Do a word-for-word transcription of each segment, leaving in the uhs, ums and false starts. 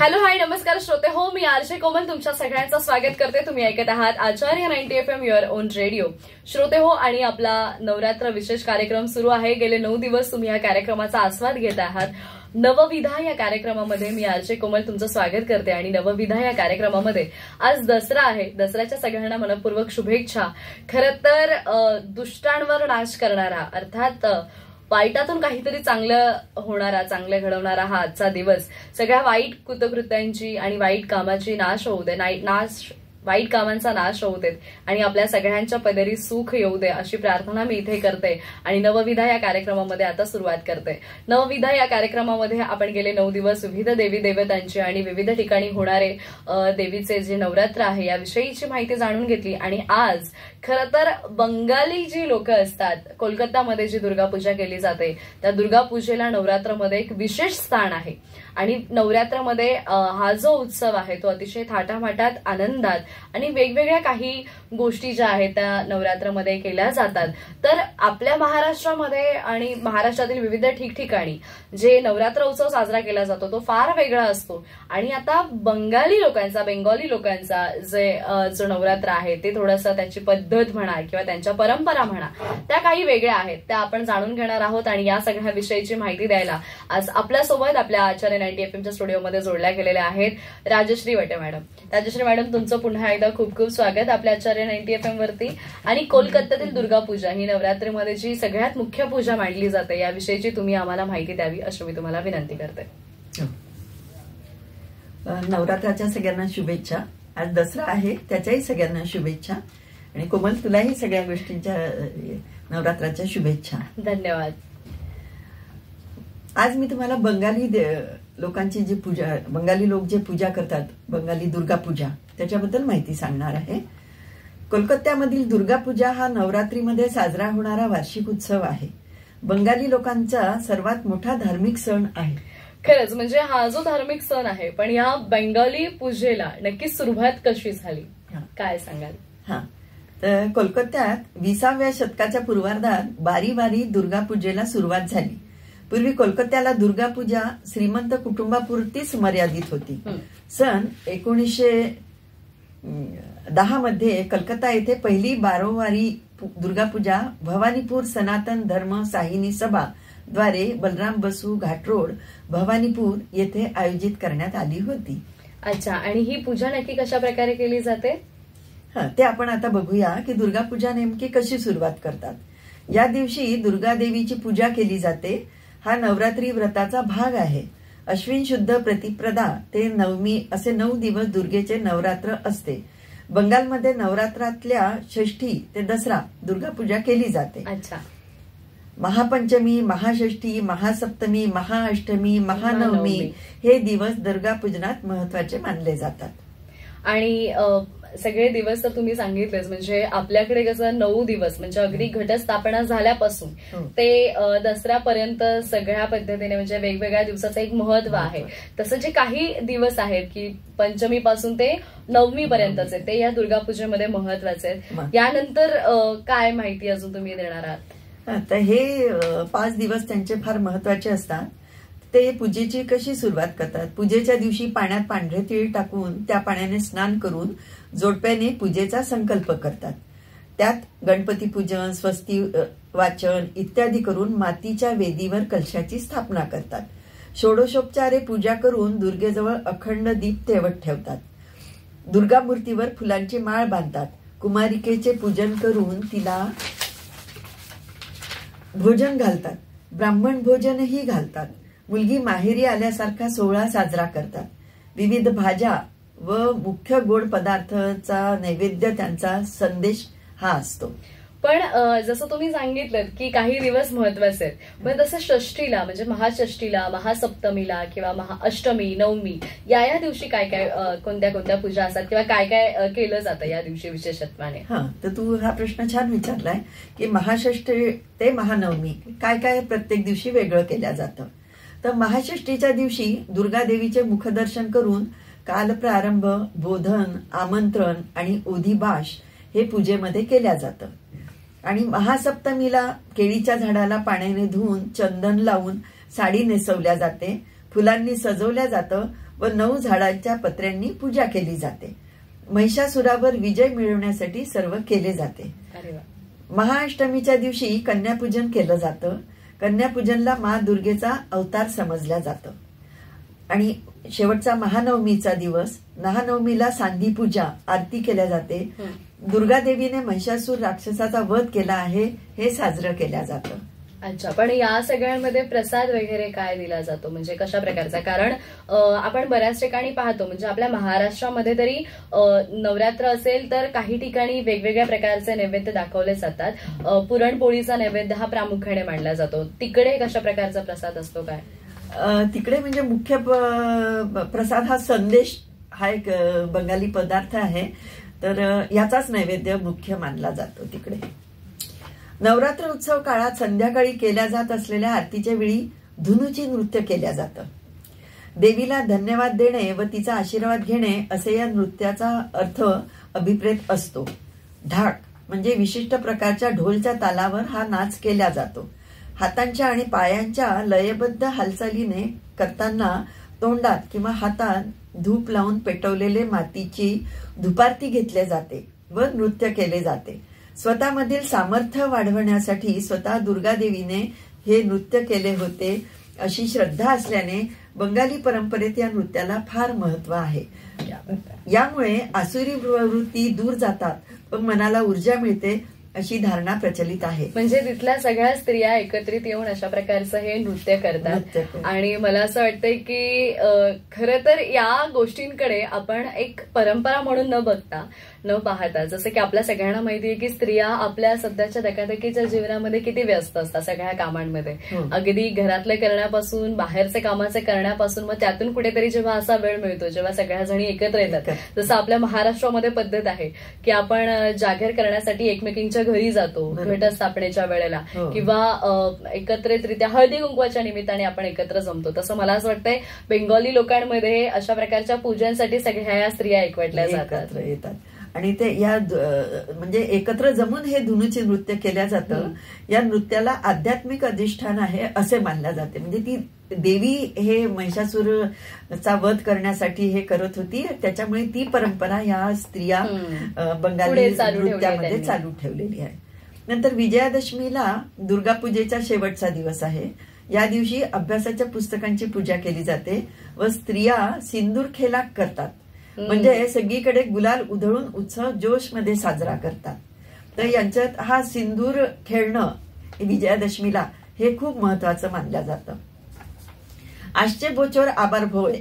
Hello hi नमस्कार श्रोते हो मी आरजे कोमल तुमच्या सगळ्यांचं स्वागत करते। तुम्ही ऐकत आहात Acharya ninety F M your own radio श्रोते हो। आणि आपला नवरात्र विशेष कार्यक्रम सुरू आहे। गेले नऊ दिवस तुम्ही या कार्यक्रमाचा आस्वाद घेत आहात। नवविधा या कार्यक्रमामध्ये मी आरजे कोमल तुमचं स्वागत करते। आणि नवविधा या कार्यक्रमामध्ये आज दसरा आहे। दसऱ्याच्या सगळ्यांना मनपूर्वक शुभेच्छा। खरं तर दुष्टांवर नाश करणारा अर्थात वाईटातून काहीतरी चांगलं होणारा चांगलं घडवणारा हा आजचा दिवस सगळ्या वाईट कृतकृत्यांची आणि वाईट कामाची नाश होऊ दे नाश वाईट कामांचा नाश होऊ देत आणि आपल्या सगळ्यांच्या पदरी सुख येऊ दे अशी प्रार्थना मी इथे करते। आणि नवविधा या कार्यक्रमामध्ये आता सुरुवात करते। नवविधा या कार्यक्रमामध्ये आपण गेले नऊ दिवस विविध देवी देवतांची आणि विविध ठिकाणी होणारे देवीचे जे नवरात्र आहे याविषयीची माहिती जाणून घेतली। आणि आज खरं तर बंगाली जी लोक असतात कोलकातामध्ये जी दुर्गापूजा केली जाते त्या दुर्गापूजेला नवरात्रमध्ये एक विशेष स्थान आहे। आणि नवरात्रमध्ये हा जो उत्सव आहे तो अतिशय थाटामाटात आनंदात आणि वेगवेगळ्या काही गोष्टी ज्या आहेत त्या नवरात्रमध्ये केल्या जातात। तर आपल्या महाराष्ट्रामध्ये आणि महाराष्ट्रातील विविध ठिकठिकाणी जे नवरात्र उत्सव साजरा केला जातो तो फार वेगळा असतो। आणि आता बंगाली लोकांचा बेंगॉली लोकांचा जे जो नवरात्र आहे ते थोडंसं त्याची पद्धत म्हणा किंवा त्यांच्या परंपरा म्हणा त्या काही वेगळ्या आहेत त्या आपण जाणून घेणार आहोत। आणि या सगळ्या विषयीची माहिती द्यायला आज आपल्यासोबत आपल्या आचार्य नाईंटी एफ एमच्या स्टुडिओमध्ये जोडल्या गेलेल्या आहेत राजश्री वटे मॅडम। राजश्री मॅडम तुमचं पुन्हा एकदा खूप खूप स्वागत आपल्या आचार्य नाईंटी एफ एम वरती। आणि कोलकात्यातील दुर्गापूजा ही नवरात्रीमध्ये जी सगळ्यात मुख्य पूजा मानली जाते याविषयीची तुम्ही आम्हाला माहिती द्यावी अशी मी तुम्हाला विनंती करते। नवरात्राच्या सगळ्यांना शुभेच्छा। आज दसरा आहे त्याच्याही सगळ्यांना शुभेच्छा। आणि कोमल तुलाही सगळ्या गोष्टींच्या नवरात्राच्या शुभेच्छा। धन्यवाद। आज मी तुम्हाला बंगाली लोकांची जी पूजा बंगाली लोक जे पूजा करतात बंगाली दुर्गा पूजा त्याच्याबद्दल माहिती सांगणार आहे। कोलकात्यामधील दुर्गा पूजा हा नवरात्रीमध्ये साजरा होणारा वार्षिक उत्सव आहे। बंगाली लोकांचा सर्वात मोठा धार्मिक सण आहे। खरंच म्हणजे हा जो धार्मिक सण आहे पण या बेंगॉली पूजेला नक्की सुरुवात कशी झाली काय सांगाल? हा तर कोलकात्यात विसाव्या शतकाच्या पूर्वार्धात बारी बारी दुर्गा पूजेला सुरुवात झाली। पूर्वी कोलकात्याला दुर्गा पूजा श्रीमंत कुटुंबापुरतीच मर्यादित होती। सन एकोणीसशे दहा मध्ये कलकत्ता येथे पहिली बारोवारी दुर्गा पूजा भवानीपूर सनातन धर्म साहिनी सभा द्वारे बलराम बसू घाटरोड भवानीपूर येथे आयोजित करण्यात आली होती। अच्छा आणि ही पूजा नक्की कशा प्रकारे केली जाते? हा ते आपण आता बघूया की दुर्गा पूजा नेमकी कशी सुरुवात करतात। या दिवशी दुर्गा देवीची पूजा केली जाते। हा नवरात्री व्रताचा भाग आहे। अश्विन शुद्ध प्रतिप्रदा ते नवमी असे नऊ दिवस दुर्गेचे नवरात्र असते। बंगालमध्ये नवरात्रातल्या षष्ठी ते दसरा दुर्गा पूजा केली जाते। अच्छा महापंचमी महाषष्ठी महासप्तमी महाअष्टमी महानवमी हे दिवस दुर्गा पूजनात महत्वाचे मानले जातात। आणि सगळे दिवस तर तुम्ही सांगितलेच म्हणजे आपल्याकडे कसं नऊ दिवस म्हणजे अगदी घटस्थापना झाल्यापासून ते दसऱ्यापर्यंत सगळ्या पद्धतीने म्हणजे वेगवेगळ्या दिवसाचं एक महत्व आहे। तसं जे काही दिवस आहेत की पंचमी पासून ते नवमी पर्यंतचे ते या दुर्गा पूजेमध्ये महत्वाचे आहेत। यानंतर काय माहिती अजून तुम्ही देणार आहात? तर हे पाच दिवस त्यांचे फार महत्वाचे असतात। ते पूजेची कशी सुरुवात करतात? पूजेच्या दिवशी पाण्यात पांढरे तीळ टाकून त्या पाण्याने स्नान करून जोडप्याने पूजेचा संकल्प करतात। त्यात गणपती पूजन स्वस्ती वाचन इत्यादी करून मातीच्या वेदीवर कलशाची स्थापना करतात। षोडशोपचारे पूजा करून दुर्गेजवळ अखंड दीप तेवत ठेवतात। दुर्गा मूर्तीवर फुलांची माळ बांधतात। कुमारिकेचे पूजन करून तिला भोजन घालतात। ब्राह्मण भोजनही घालतात। मुलगी माहेरी आल्यासारखा सोहळा साजरा करतात। विविध भाज्या व मुख्य गोड पदार्थाचा नैवेद्य त्यांचा संदेश हा असतो। पण जसं तुम्ही सांगितलं की काही दिवस महत्वाचे आहेत पण तसं षष्टीला म्हणजे महाषष्टीला महासप्तमीला किंवा महाअष्टमी नवमी या या दिवशी काय काय कोणत्या कोणत्या पूजा असतात किंवा काय काय केलं जातं या दिवशी विशेषत्वाने? हा तर तू हा प्रश्न छान विचारलाय की महाषष्टी ते महानवमी काय काय प्रत्येक दिवशी वेगळं केलं जातं। तर महाषष्टीच्या दिवशी दुर्गा देवीचे मुखदर्शन करून कालप्रारंभ बोधन आमंत्रण आणि ओधिबाश हे पूजेमध्ये केल्या जातं। आणि महासप्तमीला केळीच्या झाडाला पाण्याने धुवून चंदन लावून साडी नेसवल्या जाते। फुलांनी सजवल्या जातं व नऊ झाडांच्या पत्र्यांनी पूजा केली जाते. महिषासुरावर विजय मिळवण्यासाठी सर्व केले जाते. महाअष्टमीच्या दिवशी कन्यापूजन केलं जातं. कन्यापूजनला मा दुर्गेचा अवतार समजला जातं. आणि शेवटचा महानवमीचा दिवस, महानवमीला सांधी पूजा, आरती केल्या जाते. दुर्गा देवीने महिषासूर राक्षसाचा वध केला आहे हे साजरं केलं जातं. अच्छा, पण या सगळ्यांमध्ये प्रसाद वगैरे काय दिला जातो, म्हणजे कशा प्रकारचा? कारण आपण बऱ्याच ठिकाणी पाहतो, म्हणजे आपल्या महाराष्ट्रामध्ये तरी नवरात्र असेल तर काही ठिकाणी वेगवेगळ्या प्रकारचे नैवेद्य दाखवले जातात. पुरणपोळीचा नैवेद्य हा प्रामुख्याने मानला जातो. तिकडे कशा प्रकारचा प्रसाद असतो काय? तिकडे म्हणजे मुख्य प्रसाद हा संदेश हा एक बंगाली पदार्थ आहे, तर याचाच नैवेद्य मुख्य मानला जातो तिकडे. नवरात्र उत्सव काळात संध्याकाळी केल्या जात असलेल्या आरतीच्या वेळी धुनूची नृत्य केल्या जातं. देवीला धन्यवाद देणे व तिचा आशीर्वाद घेणे असे या नृत्याचा अर्थ अभिप्रेत असतो. ढाक म्हणजे विशिष्ट प्रकारच्या ढोलच्या तालावर हा नाच केला जातो. हातांच्या आणि पायांच्या लयबद्ध हालचालीने करताना तोंडात किंवा हातात धूप लावून पेटवलेले मातीची धुपारती घेतली जाते व नृत्य केले जाते. स्वतःमधील सामर्थ्य वाढवण्यासाठी स्वतः दुर्गा देवीने हे नृत्य केले होते अशी श्रद्धा असल्याने बंगाली परंपरेत या नृत्याला फार महत्व आहे. यामुळे आसुरी प्रवृत्ती दूर जातात व मनाला ऊर्जा मिळते अशी धारणा प्रचलित आहे. म्हणजे तिथल्या सगळ्या स्त्रिया एकत्रित येऊन अशा प्रकारचं हे नृत्य करतात. आणि मला असं वाटतंय की खरं तर या गोष्टींकडे आपण एक परंपरा म्हणून न बघता न पाहता, जसं की आपल्या सगळ्यांना माहिती आहे की स्त्रिया आपल्या सध्याच्या धकाधकीच्या जीवनामध्ये किती व्यस्त असतात सगळ्या कामांमध्ये, अगदी घरातले करण्यापासून बाहेरचे कामाचे करण्यापासून, मग त्यातून कुठेतरी जेव्हा असा वेळ मिळतो जेव्हा सगळ्या जणी एकत्र येतात, जसं आपल्या महाराष्ट्रामध्ये पद्धत आहे की आपण जागर करण्यासाठी एकमेकींच्या घरी जातो घटस्थापनेच्या वेळेला, किंवा एकत्रितरित्या हळदी कुंकवाच्या निमित्ताने आपण एकत्र जमतो. तसं मला असं वाटतंय बेंगॉली लोकांमध्ये अशा प्रकारच्या पूजांसाठी सगळ्या या स्त्रिया एकवटल्या जातात येतात आणि ते या म्हणजे एकत्र जमून हे धुनूचे नृत्य केल्या जातं. या नृत्याला आध्यात्मिक अधिष्ठान आहे असे मानल्या जाते. म्हणजे ती देवी हे महिषासूरचा वध करण्यासाठी हे करत होती, त्याच्यामुळे ती परंपरा या स्त्रिया बंगाली नृत्यामध्ये चालू ठेवलेली आहे. नंतर विजयादशमीला दुर्गापूजेचा शेवटचा दिवस आहे. या दिवशी अभ्यासाच्या पुस्तकांची पूजा केली जाते व स्त्रिया सिंदूर खेला करतात, म्हणजे सगळीकडे गुलाल उधळून उत्सव जोश मध्ये साजरा करतात. तर यांच्यात हा सिंदूर खेळणं विजयादशमीला हे खूप महत्वाचं मानलं जातं. आजचे बोचोर आभार भोय,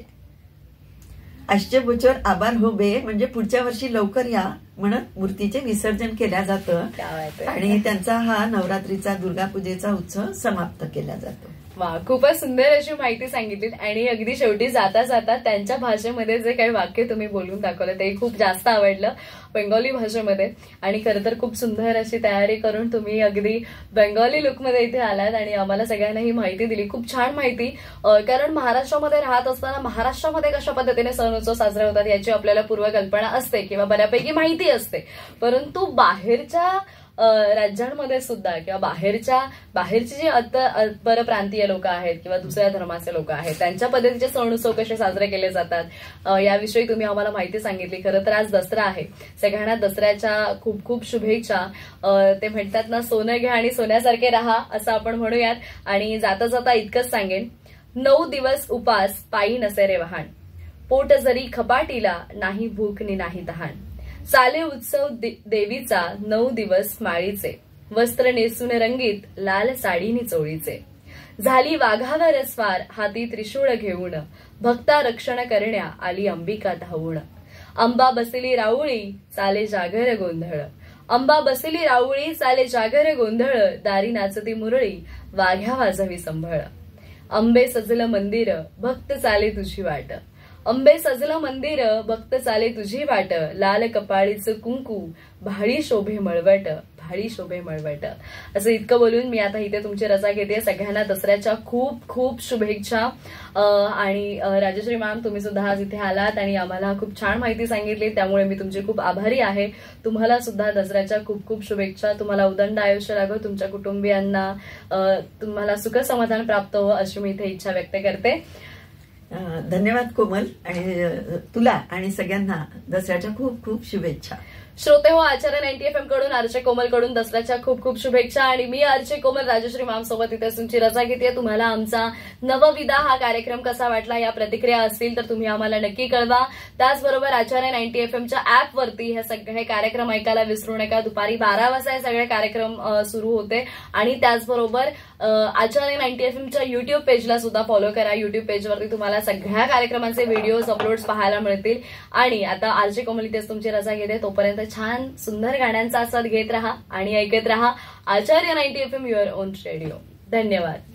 आजचे बोचोर आभार हो बे म्हणजे पुढच्या वर्षी लवकर या म्हणत मूर्तीचे विसर्जन केल्या जातं आणि त्यांचा हा नवरात्रीचा दुर्गापूजेचा उत्सव समाप्त केला जातो. वा, खूपच सुंदर अशी माहिती सांगितलीत. आणि अगदी शेवटी जाता जाता त्यांच्या भाषेमध्ये जे काही वाक्य तुम्ही बोलून दाखवलं ते खूप जास्त आवडलं बेंगॉली भाषेमध्ये. आणि खरं तर खूप सुंदर अशी तयारी करून तुम्ही अगदी बेंगॉली लुकमध्ये इथे आलात आणि आम्हाला सगळ्यांना ही माहिती दिली. खूप छान माहिती. कारण महाराष्ट्रामध्ये राहत असताना महाराष्ट्रामध्ये कशा पद्धतीने सण उत्सव साजरे होतात याची आपल्याला पूर्वकल्पना असते किंवा बऱ्यापैकी माहिती असते, परंतु बाहेरच्या राज्यांमध्ये सुद्धा किंवा बाहेरच्या बाहेरची जी परप्रांतीय लोक आहेत किंवा दुसऱ्या धर्माचे लोक आहेत त्यांच्या पद्धतीचे सण उत्सव कसे साजरे केले जातात याविषयी तुम्ही आम्हाला माहिती सांगितली. खरं तर आज दसरा आहे, सगळ्यांना दसऱ्याच्या खूप खूप शुभेच्छा. ते म्हणतात ना, सोनं घ्या आणि सोन्यासारखे राहा असं आपण म्हणूयात. आणि जाता जाता इतकंच सांगेन, नऊ दिवस उपास पायी नसे रे वाहन, पोट जरी खपाटीला नाही भूक नि नाही तहान, चाले उत्सव देवीचा नऊ दिवस माळीचे, वस्त्र नेसून रंगीत लाल साडीनी चोळीचे, झाली वाघावर स्वार हाती त्रिशूळ घेऊन, भक्ता रक्षण करण्या आली अंबिका धावून, अंबा बसली राऊळी चाले जागर गोंधळ, अंबा बसली राऊळी चाले जागर गोंधळ, दारी नाचती मुरळी वाघ्या वाजवी संभळ, अंबे सजलं मंदिर भक्त चाले तुझी वाट, अंबे सजलं मंदिर भक्त चाले तुझी वाट, लाल कपाळीचं कुंकू भाळी शोभे मळवट, भाळी शोभे मळवट. असं इतकं बोलून मी आता इथे तुमची रजा घेते. सगळ्यांना दसऱ्याच्या खूप खूप शुभेच्छा. आणि राजश्री मॅम, तुम्ही सुद्धा आज इथे आलात आणि आम्हाला खूप छान माहिती सांगितली, त्यामुळे मी तुमची खूप आभारी आहे. तुम्हाला सुद्धा दसऱ्याच्या खूप खूप शुभेच्छा. तुम्हाला उदंड आयुष्य लागो, तुमच्या कुटुंबियांना तुम्हाला सुख समाधान प्राप्त हो अशी मी इथे इच्छा व्यक्त करते. अं, धन्यवाद कोमल, आणि अं, तुला आणि सगळ्यांना दसऱ्याच्या खूप खूप शुभेच्छा. श्रोते हो, आचार्य नाईन्टी एफ एम कडून आरचे कोमल कडून दसऱ्याच्या खूप खूप शुभेच्छा. आणि मी आरचे कोमल राजश्री मॅम सोबत इथे तुमची रजा घेते. तुम्हाला आमचा नवविदा हा कार्यक्रम कसा वाटला, या प्रतिक्रिया असतील तर तुम्ही आम्हाला नक्की कळवा. त्याचबरोबर आचार्य नाईन्टी एफ एमच्या ऍपवरती हे सगळे कार्यक्रम ऐकायला विसरू नका. दुपारी बारा वाजता हे सगळे कार्यक्रम सुरू होते. आणि त्याचबरोबर आचार्य नाईन्टी एफ एमच्या युट्यूब पेजला सुद्धा फॉलो करा. युट्यूब पेजवरती तुम्हाला सगळ्या कार्यक्रमांचे व्हिडिओज अपलोड्स पाहायला मिळतील. आणि आता आरचे कोमल इथेच तुमची रजा घेते. तोपर्यंत छान सुंदर गाण्यांचा आस्वाद घेत रहा आणि ऐकत रहा Acharya ninety F M your own radio. धन्यवाद.